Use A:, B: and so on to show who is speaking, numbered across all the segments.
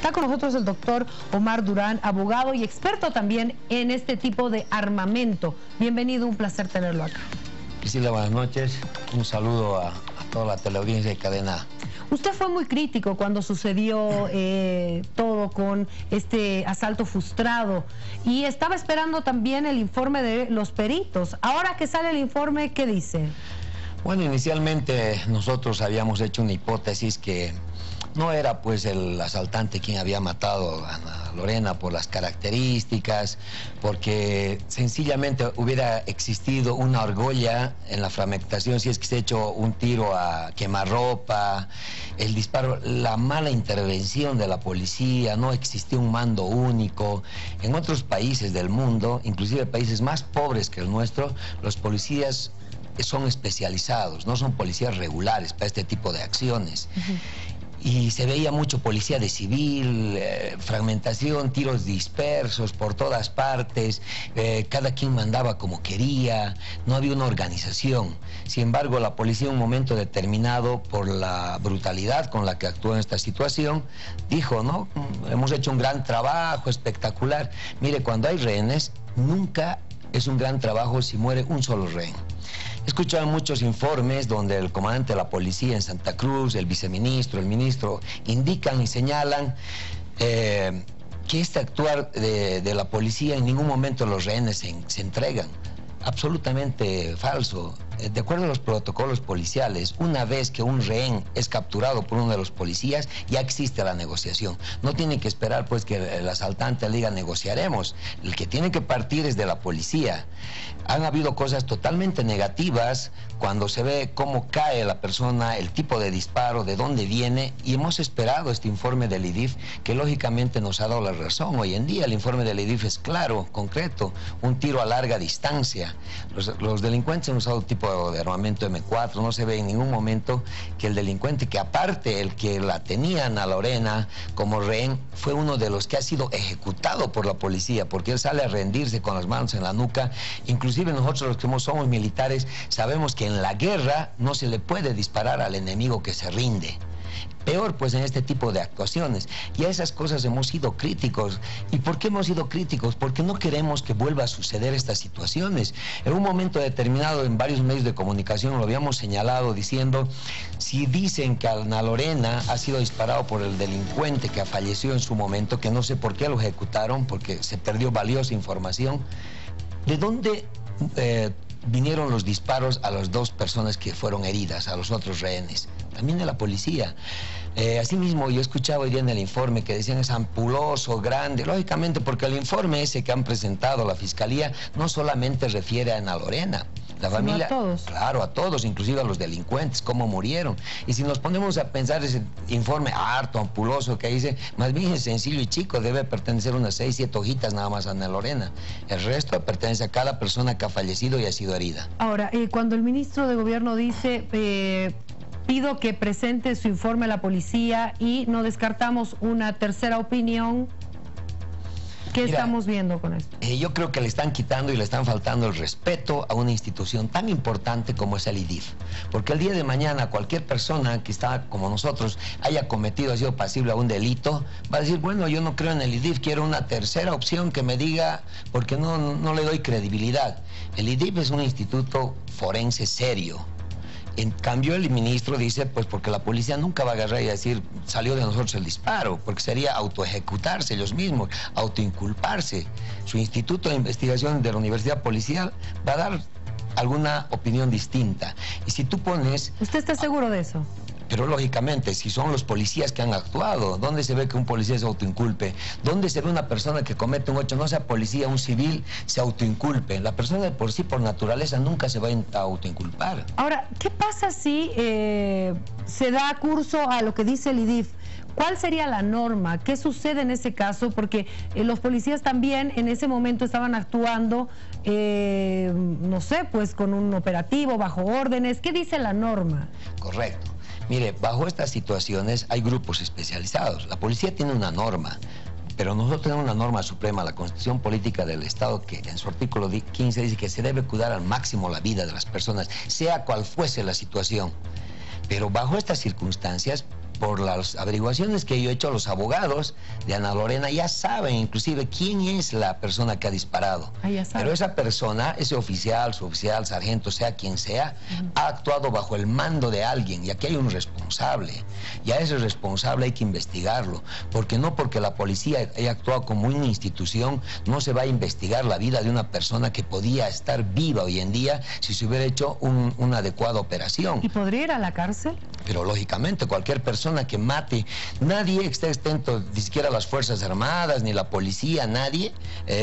A: Está con nosotros el doctor Omar Durán, abogado y experto también en este tipo de armamento. Bienvenido, un placer tenerlo acá.
B: Priscila, buenas noches. Un saludo a toda la teleaudiencia de Cadena.
A: Usted fue muy crítico cuando sucedió todo con este asalto frustrado y estaba esperando también el informe de los peritos. Ahora que sale el informe, ¿qué dice?
B: Bueno, inicialmente nosotros habíamos hecho una hipótesis que no era pues el asaltante quien había matado a Ana Lorena por las características, porque sencillamente hubiera existido una argolla en la fragmentación si es que se ha hecho un tiro a quemarropa, el disparo, la mala intervención de la policía, no existía un mando único. En otros países del mundo, inclusive países más pobres que el nuestro, los policías son especializados, no son policías regulares para este tipo de acciones. Y se veía mucho policía de civil, fragmentación, tiros dispersos por todas partes, cada quien mandaba como quería, no había una organización. Sin embargo, la policía en un momento determinado, por la brutalidad con la que actuó en esta situación, dijo, ¿no? Hemos hecho un gran trabajo, espectacular. Mire, cuando hay rehenes, nunca es un gran trabajo si muere un solo rehén. He escuchado muchos informes donde el comandante de la policía en Santa Cruz, el viceministro, el ministro, indican y señalan que este actuar de la policía, en ningún momento los rehenes se entregan. Absolutamente falso. De acuerdo a los protocolos policiales, una vez que un rehén es capturado por uno de los policías, ya existe la negociación. No tiene que esperar pues que el asaltante le diga negociaremos. El que tiene que partir es de la policía. Han habido cosas totalmente negativas cuando se ve cómo cae la persona, el tipo de disparo, de dónde viene, y hemos esperado este informe del IDIF, que lógicamente nos ha dado la razón. Hoy en día el informe del IDIF es claro, concreto, un tiro a larga distancia. Los delincuentes han usado tipo de armamento M4, no se ve en ningún momento que el delincuente, que aparte el que la tenía Ana Lorena como rehén, fue uno de los que ha sido ejecutado por la policía, porque él sale a rendirse con las manos en la nuca. Inclusive nosotros los que somos militares sabemos que en la guerra no se le puede disparar al enemigo que se rinde. Peor pues en este tipo de actuaciones. Y a esas cosas hemos sido críticos. ¿Y por qué hemos sido críticos? Porque no queremos que vuelva a suceder estas situaciones. En un momento determinado, en varios medios de comunicación lo habíamos señalado diciendo, si dicen que Ana Lorena ha sido disparado por el delincuente que falleció en su momento, que no sé por qué lo ejecutaron, porque se perdió valiosa información, ¿de dónde vinieron los disparos a las dos personas que fueron heridas, a los otros rehenes? También de la policía. Asimismo, yo escuchaba hoy día en el informe que decían es ampuloso, grande, lógicamente porque el informe ese que han presentado la Fiscalía no solamente refiere a Ana Lorena, la familia,
A: a todos.
B: Claro, a todos, inclusive a los delincuentes, cómo murieron. Y si nos ponemos a pensar ese informe harto, ampuloso que dice, más bien es sencillo y chico, debe pertenecer unas 6, 7 hojitas nada más a Ana Lorena. El resto pertenece a cada persona que ha fallecido y ha sido herida.
A: Ahora, cuando el ministro de Gobierno dice, pido que presente su informe a la policía y no descartamos una tercera opinión, ¿qué estamos viendo con esto?
B: Yo creo que le están quitando y le están faltando el respeto a una institución tan importante como es el IDIF. Porque el día de mañana cualquier persona que está como nosotros haya cometido, ha sido pasible a un delito, va a decir, bueno, yo no creo en el IDIF, quiero una tercera opción que me diga, porque no le doy credibilidad. El IDIF es un instituto forense serio. En cambio, el ministro dice, pues porque la policía nunca va a agarrar y decir, salió de nosotros el disparo, porque sería autoejecutarse ellos mismos, autoinculparse. Su instituto de investigación de la Universidad Policial va a dar alguna opinión distinta. Y si tú pones...
A: ¿Usted está seguro de eso?
B: Pero lógicamente, si son los policías que han actuado, ¿dónde se ve que un policía se autoinculpe? ¿Dónde se ve una persona que comete un hecho, no sea policía, un civil, se autoinculpe? La persona de por sí, por naturaleza, nunca se va a autoinculpar.
A: Ahora, ¿qué pasa si se da curso a lo que dice el IDIF? ¿Cuál sería la norma? ¿Qué sucede en ese caso? Porque los policías también en ese momento estaban actuando, no sé, pues con un operativo, bajo órdenes. ¿Qué dice la norma?
B: Correcto. Mire, bajo estas situaciones hay grupos especializados. La policía tiene una norma, pero nosotros tenemos una norma suprema, la Constitución Política del Estado, que en su artículo 15 dice que se debe cuidar al máximo la vida de las personas, sea cual fuese la situación. Pero bajo estas circunstancias, por las averiguaciones que yo he hecho, los abogados de Ana Lorena ya saben inclusive quién es la persona que ha disparado. Pero esa persona, ese oficial, suboficial, sargento, sea quien sea, ha actuado bajo el mando de alguien, y aquí hay un responsable. Y a ese responsable hay que investigarlo, porque no porque la policía haya actuado como una institución, no se va a investigar la vida de una persona que podía estar viva hoy en día si se hubiera hecho una adecuada operación.
A: ¿Y podría ir a la cárcel?
B: Pero lógicamente cualquier persona que mate, nadie está exento, ni siquiera las Fuerzas Armadas, ni la policía, nadie,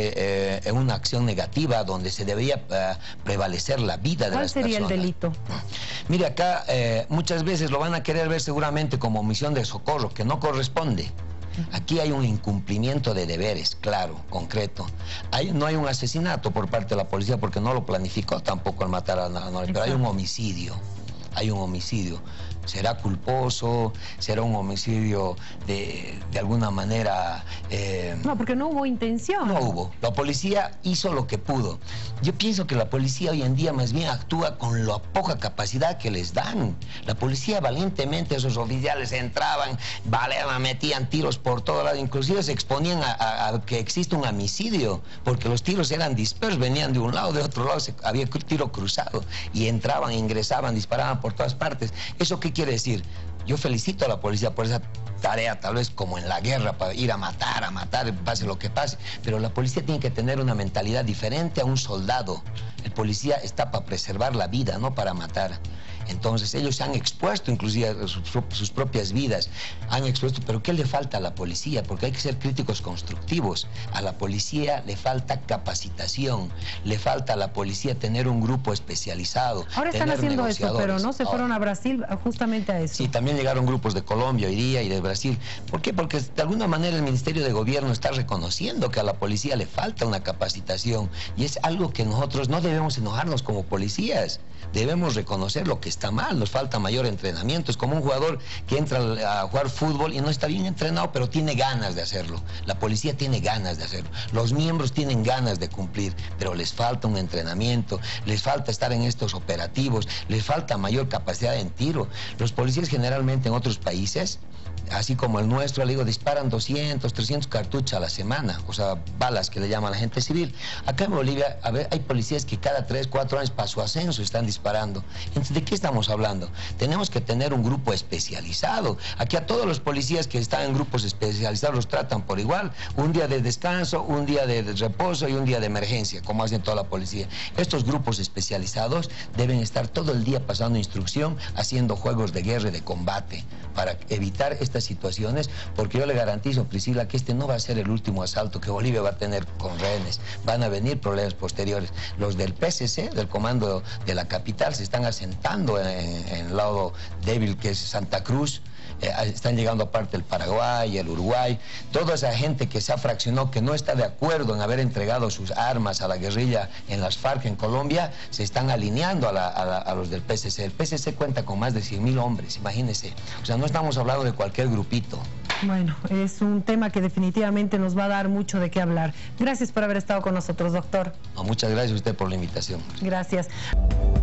B: en una acción negativa donde se debería prevalecer la vida de las personas.
A: ¿Cuál sería el delito?
B: Mire, acá muchas veces lo van a querer ver seguramente como omisión de socorro, que no corresponde. Aquí hay un incumplimiento de deberes, claro, concreto. No hay un asesinato por parte de la policía porque no lo planificó tampoco al matar a Nora, pero hay un homicidio. Hay un homicidio. ¿Será culposo? ¿Será un homicidio de alguna manera?
A: No, porque no hubo intención.
B: No hubo. La policía hizo lo que pudo. Yo pienso que la policía hoy en día más bien actúa con la poca capacidad que les dan. La policía valientemente, esos oficiales entraban, baleaban, metían tiros por todo lado, inclusive se exponían a que existe un homicidio, porque los tiros eran dispersos, venían de un lado, de otro lado, había tiro cruzado, y entraban, ingresaban, disparaban por todas partes. ¿Eso qué quiere decir? Yo felicito a la policía por esa tarea, tal vez como en la guerra, para ir a matar, pase lo que pase, pero la policía tiene que tener una mentalidad diferente a un soldado. El policía está para preservar la vida, no para matar. Entonces ellos se han expuesto inclusive a sus propias vidas, han expuesto, pero ¿qué le falta a la policía? Porque hay que ser críticos constructivos. A la policía le falta capacitación, le falta a la policía tener un grupo especializado.
A: Ahora están haciendo eso, pero no se fueron a Brasil justamente a eso.
B: Sí, también llegaron grupos de Colombia hoy día y de Brasil. ¿Por qué? Porque de alguna manera el Ministerio de Gobierno está reconociendo que a la policía le falta una capacitación, y es algo que nosotros no debemos enojarnos como policías. Debemos reconocer lo que está mal, nos falta mayor entrenamiento. Es como un jugador que entra a jugar fútbol y no está bien entrenado, pero tiene ganas de hacerlo. La policía tiene ganas de hacerlo. Los miembros tienen ganas de cumplir, pero les falta un entrenamiento, les falta estar en estos operativos, les falta mayor capacidad en tiro. Los policías generalmente en otros países, así como el nuestro, le digo, disparan 200, 300 cartuchos a la semana, o sea, balas que le llaman a la gente civil. Acá en Bolivia, a ver, hay policías que cada 3, 4 años para su ascenso están disparando. Entonces, ¿de qué estamos hablando? Tenemos que tener un grupo especializado. Aquí a todos los policías que están en grupos especializados los tratan por igual. Un día de descanso, un día de reposo y un día de emergencia, como hacen toda la policía. Estos grupos especializados deben estar todo el día pasando instrucción, haciendo juegos de guerra y de combate, para evitar estas situaciones, porque yo le garantizo, Priscila, que este no va a ser el último asalto que Bolivia va a tener con rehenes. Van a venir problemas posteriores. Los del PCC, del comando de la capital, se están asentando en el lado débil que es Santa Cruz. Están llegando aparte el Paraguay, el Uruguay, toda esa gente que se ha fraccionado, que no está de acuerdo en haber entregado sus armas a la guerrilla en las FARC en Colombia, se están alineando a los del PCC. El PCC cuenta con más de 100.000 hombres, imagínense. O sea, no estamos hablando de cualquier grupito.
A: Bueno, es un tema que definitivamente nos va a dar mucho de qué hablar. Gracias por haber estado con nosotros, doctor.
B: No, muchas gracias a usted por la invitación.
A: Gracias.